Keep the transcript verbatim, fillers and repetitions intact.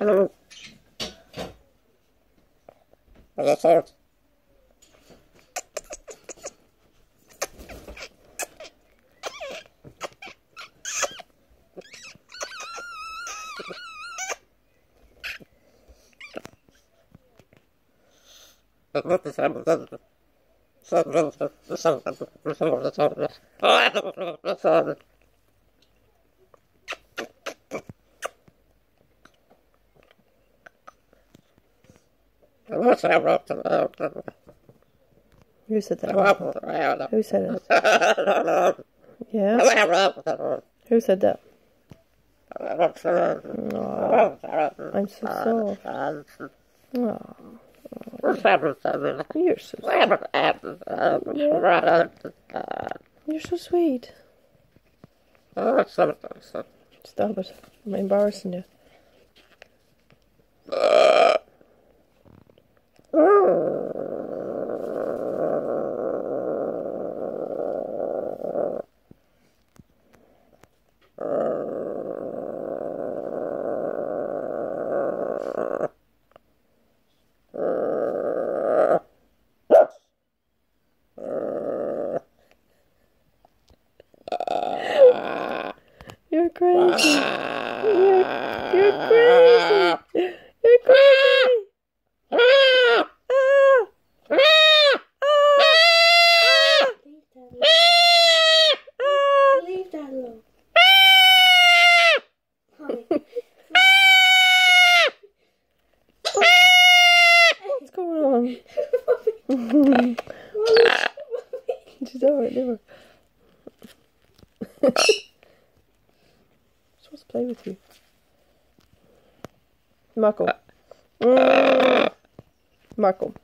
Hello. What's that? What is that? Who said that? Who said it? Yeah? Who said that? Oh, I'm so soft. Oh. You're so sweet. Yeah. You're so sweet. Stop it. I'm embarrassing you. You're crazy. You're, you're crazy. You're crazy. Ah. Ah. Leave that alone. What's going on? She's alright, leave her. Supposed to play with you. Macaw. Mm. Macaw.